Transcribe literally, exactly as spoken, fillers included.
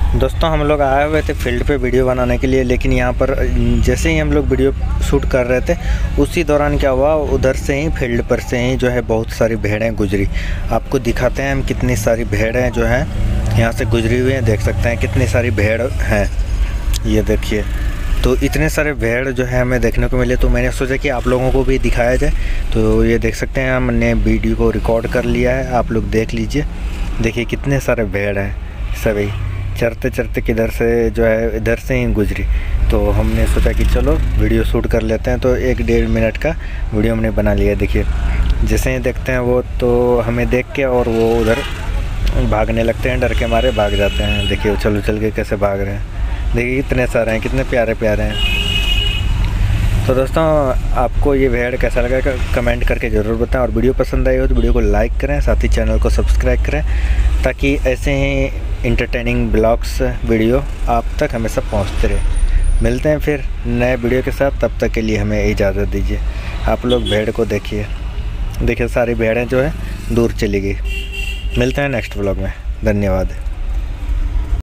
दोस्तों हम लोग आए हुए थे फील्ड पे वीडियो बनाने के लिए, लेकिन यहाँ पर जैसे ही हम लोग वीडियो शूट कर रहे थे उसी दौरान क्या हुआ, उधर से ही फील्ड पर से ही जो है बहुत सारी भेड़ें गुजरी। आपको दिखाते हैं हम कितनी सारी भेड़ें जो हैं यहाँ से गुजरी हुई हैं। देख सकते हैं कितनी सारी भेड़ हैं, ये देखिए। तो इतने सारे भेड़ जो है हमें देखने को मिले, तो मैंने सोचा कि आप लोगों को भी दिखाया जाए। तो ये देख सकते हैं हमने वीडियो को रिकॉर्ड कर लिया है, आप लोग देख लीजिए। देखिए कितने सारे भेड़ हैं, सभी चरते चरते किधर से जो है इधर से ही गुजरी। तो हमने सोचा कि चलो वीडियो शूट कर लेते हैं, तो एक डेढ़ मिनट का वीडियो हमने बना लिया। देखिए जैसे ही देखते हैं वो तो हमें देख के और वो उधर भागने लगते हैं, डर के मारे भाग जाते हैं। देखिए चलो चल के कैसे भाग रहे हैं, देखिए कितने सारे हैं, कितने प्यारे प्यारे हैं। तो दोस्तों आपको ये भेड़ कैसा लगा कमेंट करके ज़रूर बताएं, और वीडियो पसंद आई हो तो वीडियो को लाइक करें, साथ ही चैनल को सब्सक्राइब करें, ताकि ऐसे ही इंटरटेनिंग ब्लॉग्स वीडियो आप तक हमेशा पहुंचते रहे। मिलते हैं फिर नए वीडियो के साथ, तब तक के लिए हमें इजाज़त दीजिए। आप लोग भेड़ को देखिए, देखिए सारी भेड़ें जो है दूर चली गई। मिलते हैं नेक्स्ट ब्लॉग में, धन्यवाद।